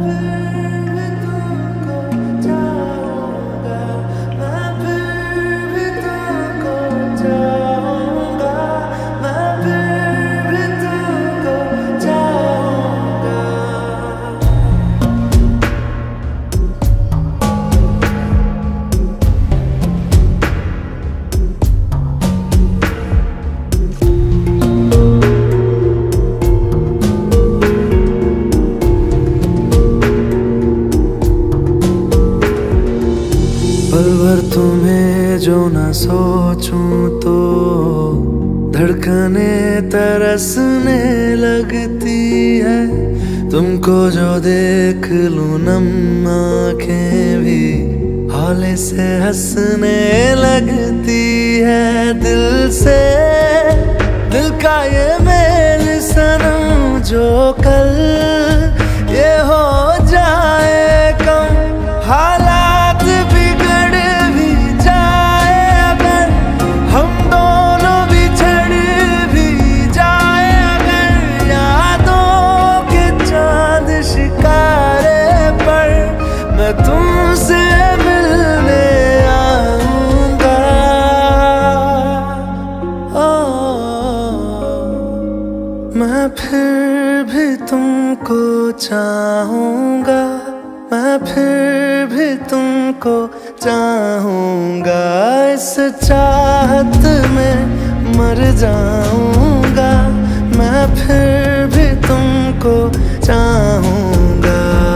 पल भर तुम्हें जो न सोचूं तो धड़कने तरसने लगती है। तुमको जो देख लूं नम आँखें भी हौले से हंसने लगती है। दिल से दिल का ये मेल सनम जो कल ये हो जाए कम, हालात बिगड़ भी जाए अगर, हम दोनों बिछड़ भी जाए अगर, यादों के चांद शिकारे पर मैं तुमसे मिलने आऊंगा। मैं फिर भी तुमको चाहूंगा, मैं फिर भी तुमको चाहूंगा। इस चाहत में मर जाऊंगा, मैं फिर भी तुमको चाहूंगा।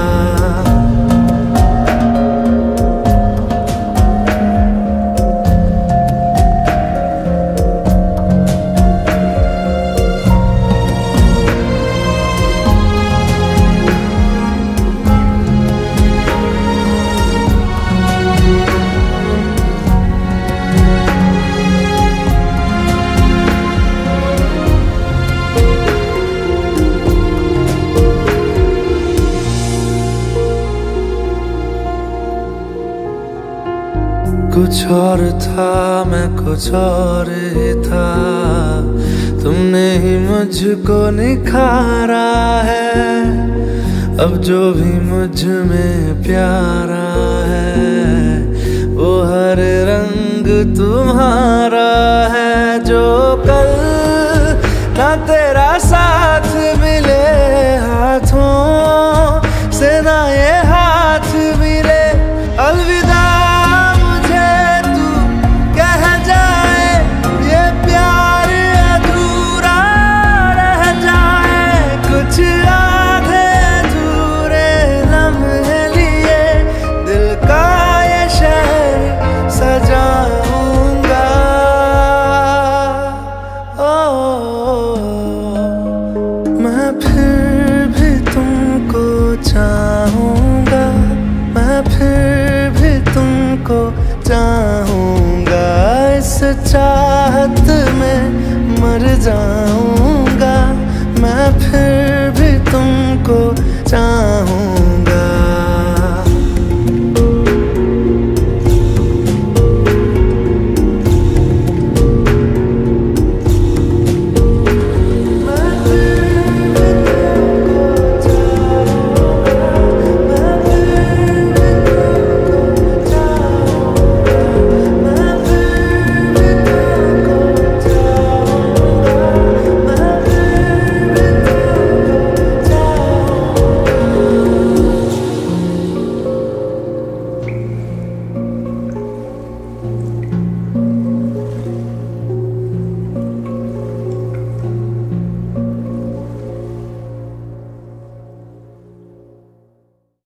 कुछ और था मैं कुछ और ही था, तुमने ही मुझको निखारा है। अब जो भी मुझ में प्यारा है वो हर रंग तुम्हारा है। जो कल ना तेरा साथ मिले हाथों से ना ये हाथ मिले, अलविदा चाहूंगा, मैं फिर भी तुमको चाहूंगा। इस चाहत में मर जाऊं।